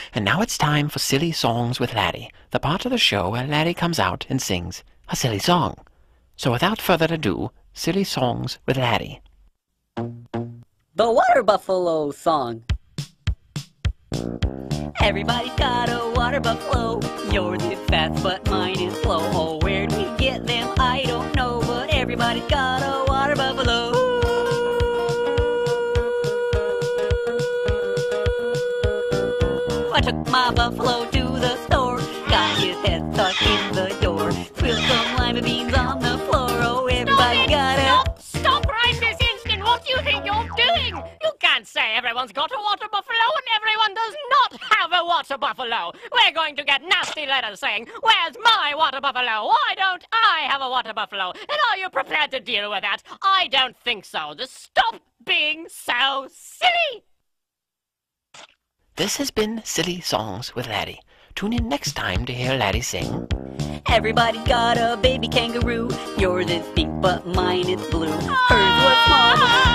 And now it's time for Silly Songs with Laddie, the part of the show where Laddie comes out and sings a silly song. So without further ado, Silly Songs with Laddie. The WaterBuffalo song. Everybody's got a water buffalo. Yours is fast, but mine is slow. Oh, where'd we get them? I don't know, but everybody's got a water buffalo. I took my buffalo to the store, got his head stuck in the door, spilled some lima beans on the floor. Oh, everybody got it. Stop right this instant! What do you think you're doing? You can't say everyone's got a water buffalo and everyone does not have a water buffalo. We're going to get nasty letters saying, "Where's my water buffalo? Why don't I have a water buffalo?" And are you prepared to deal with that? I don't think so. Just stop being so silly! This has been Silly Songs with Laddie. Tune in next time to hear Laddie sing. Everybody's got a baby kangaroo. Yours is pink, but mine is blue. Hers was small.